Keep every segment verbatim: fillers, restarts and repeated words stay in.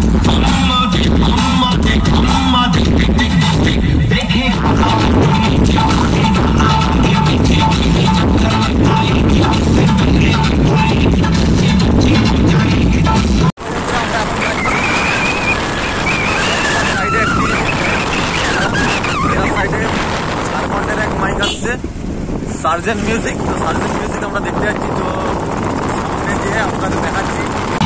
Surgeon music तो सार्जन music আমরা দেখতে যাচ্ছি তো সামনে গিয়ে আপনাদের দেখাচ্ছি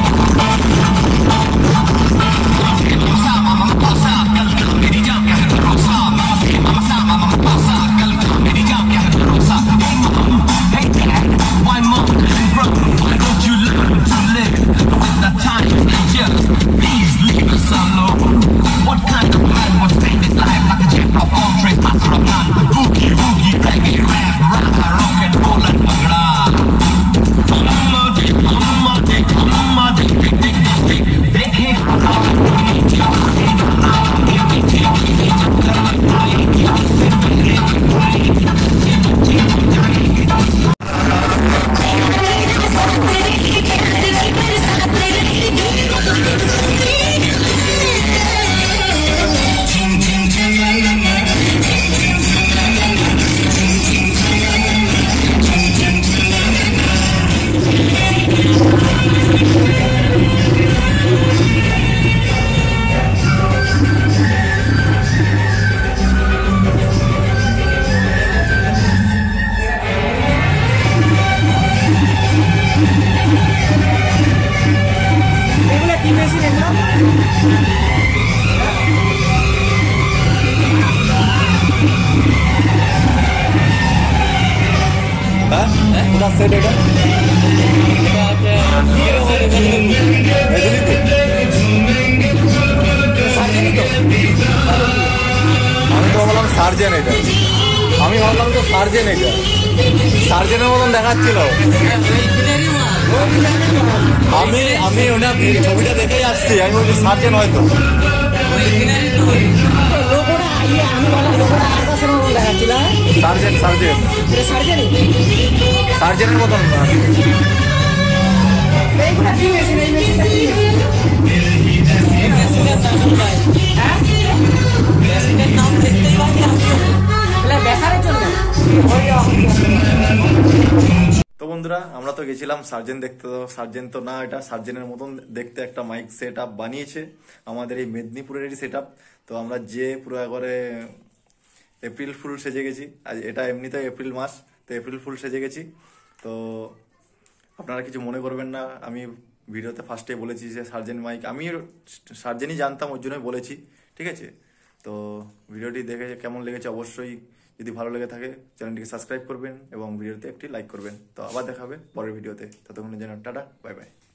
সার্জেন এটা আমি ভাবলাম তো সার্জেন এটা সার্জেনের মতন দেখাচ্ছিল আমি আমি ওনার ছবিটা দেখেই আসছি আমি বলছি সার্জেন হয়তো সার্জেন সার্জেন সার্জেনের মতন তো বন্ধুরা আমরা তো গেছিলাম সার্জেন দেখতে তো সার্জেন তো না এটা সার্জেনের মতন দেখতে একটা মাইক সেট আপ বানিয়েছে আমাদের এই মেদিনীপুরেরই সেট আপ তো আমরা যে পুরো একবারে এপ্রিল ফুল সেজে গেছি আজ এটা এমনিতে এপ্রিল মাস তো এপ্রিল ফুল সেজে গেছি তো আপনারা কিছু মনে করবেন না আমি ভিডিওতে ফার্স্টে বলেছি যে সার্জেন মাইক আমি সার্জেনই জানতাম ওর জন্যই বলেছি ঠিক আছে তো ভিডিওটি দেখে কেমন লেগেছে অবশ্যই যদি ভালো লেগে থাকে চ্যানেলটিকে সাবস্ক্রাইব করবেন এবং ভিডিওতে একটি লাইক করবেন তো আবার দেখা হবে পরের ভিডিওতে ততক্ষণের জন্য টাটা বাই বাই।